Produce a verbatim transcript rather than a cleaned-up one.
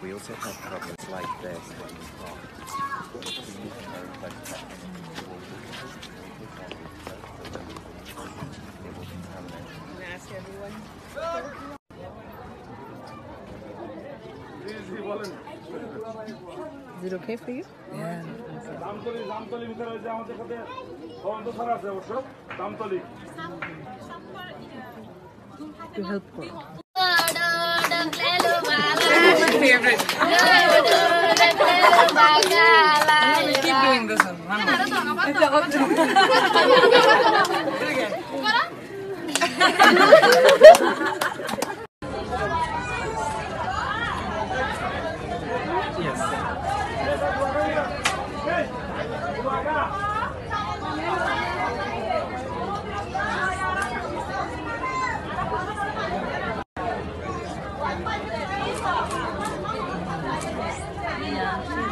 we also have problems like this when we've got trees that are affected it will contaminate. Can I ask everyone? Is it okay for you? Yeah. To help her. My favorite. Keep doing this one. One Yeah.